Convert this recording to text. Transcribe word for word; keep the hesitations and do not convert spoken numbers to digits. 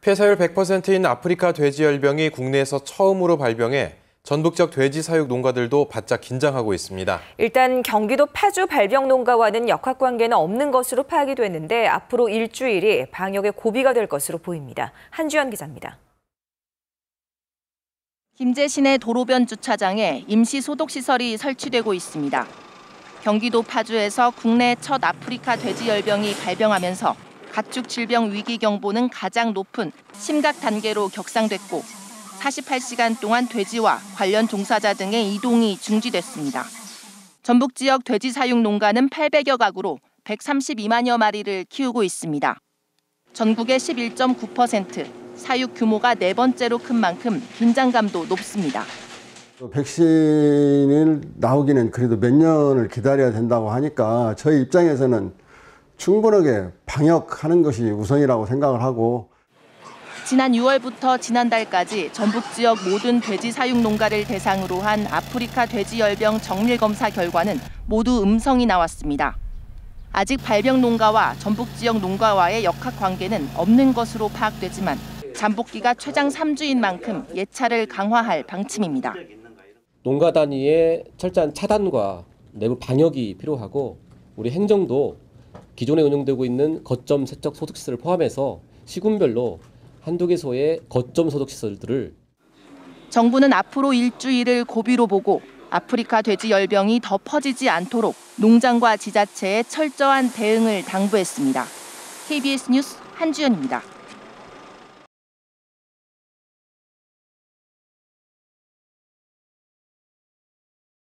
폐사율 백 퍼센트인 아프리카 돼지열병이 국내에서 처음으로 발병해 전북 지역 돼지 사육 농가들도 바짝 긴장하고 있습니다. 일단 경기도 파주 발병 농가와는 역학관계는 없는 것으로 파악이 됐는데 앞으로 일주일이 방역의 고비가 될 것으로 보입니다. 한주연 기자입니다. 김제시내 도로변 주차장에 임시 소독시설이 설치되고 있습니다. 경기도 파주에서 국내 첫 아프리카 돼지열병이 발병하면서 가축 질병 위기 경보는 가장 높은 심각 단계로 격상됐고 사십팔 시간 동안 돼지와 관련 종사자 등의 이동이 중지됐습니다. 전북 지역 돼지 사육 농가는 팔백여 가구로 백삼십이만여 마리를 키우고 있습니다. 전국의 십일 점 구 퍼센트, 사육 규모가 네 번째로 큰 만큼 긴장감도 높습니다. 백신이 나오기는 그래도 몇 년을 기다려야 된다고 하니까 저희 입장에서는 충분하게 방역하는 것이 우선이라고 생각을 하고 지난 유월부터 지난달까지 전북 지역 모든 돼지 사육 농가를 대상으로 한 아프리카 돼지열병 정밀 검사 결과는 모두 음성이 나왔습니다. 아직 발병 농가와 전북 지역 농가와의 역학 관계는 없는 것으로 파악되지만 잠복기가 최장 삼 주인 만큼 예찰을 강화할 방침입니다. 농가 단위의 철저한 차단과 내부 방역이 필요하고 우리 행정도 기존에 운영되고 있는 거점 세척 소독시설을 포함해서 시군별로 한두 개소의 거점 소독시설들을 정부는 앞으로 일주일을 고비로 보고 아프리카 돼지열병이 더 퍼지지 않도록 농장과 지자체에 철저한 대응을 당부했습니다. 케이비에스 뉴스 한주연입니다.